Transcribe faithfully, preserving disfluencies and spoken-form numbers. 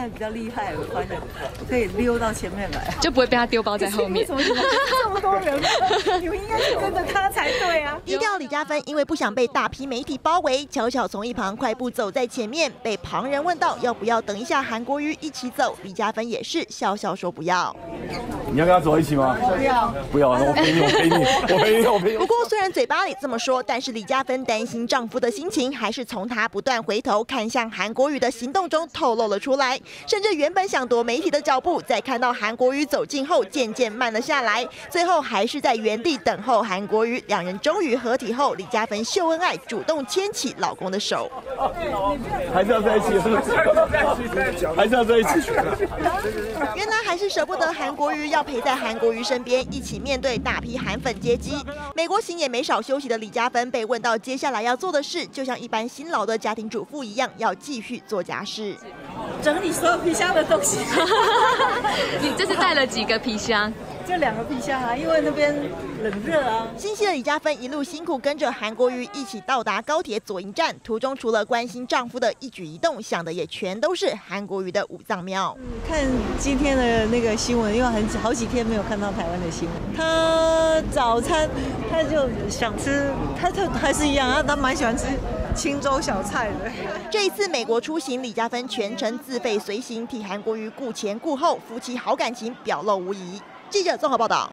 在比较厉害，我发现可以溜到前面来， 就不会被他丢包在后面。 为什么这么多人？你们应该是跟着他才对啊！ 低调李嘉芬因为不想被大批媒体包围，悄悄从一旁快步走在前面。被旁人问到要不要等一下韩国瑜一起走，李嘉芬也是笑笑说不要。 你要跟他走一起吗？ 不要， 不要，我陪你，我陪你，我陪你，我陪你。 不过虽然嘴巴里这么说，但是李嘉芬担心丈夫的心情，还是从她不断回头看向韩国瑜的行动中透露了出来。甚至原本想夺媒体的脚步，在看到韩国瑜走近后，渐渐慢了下来。最后还是在原地等候韩国瑜。两人终于合体后，李嘉芬秀恩爱，主动牵起老公的手。 还是要在一起，还是要在一起。 原来还是舍不得韩国瑜，要陪在韩国瑜身边，一起面对大批韩粉接机。美国行也没少休息的李嘉芬被问到接下来要做的事，就像一般辛劳的家庭主妇一样，要继续做家事， 整理所有皮箱的东西。 你这次带了几个皮箱？ 就两个皮箱啊，因为那边冷热啊。 心细的李嘉芬一路辛苦跟着韩国瑜一起到达高铁左营站，途中除了关心丈夫的一举一动，想的也全都是韩国瑜的五脏庙。 嗯，看今天的那个新闻，因为很好几天没有看到台湾的新闻。他早餐他就想吃，他他还是一样啊，他蛮喜欢吃清粥小菜的。 这一次美国出行，李嘉芬全程自费随行，替韩国瑜顾前顾后，夫妻好感情表露无遗。记者综合报道。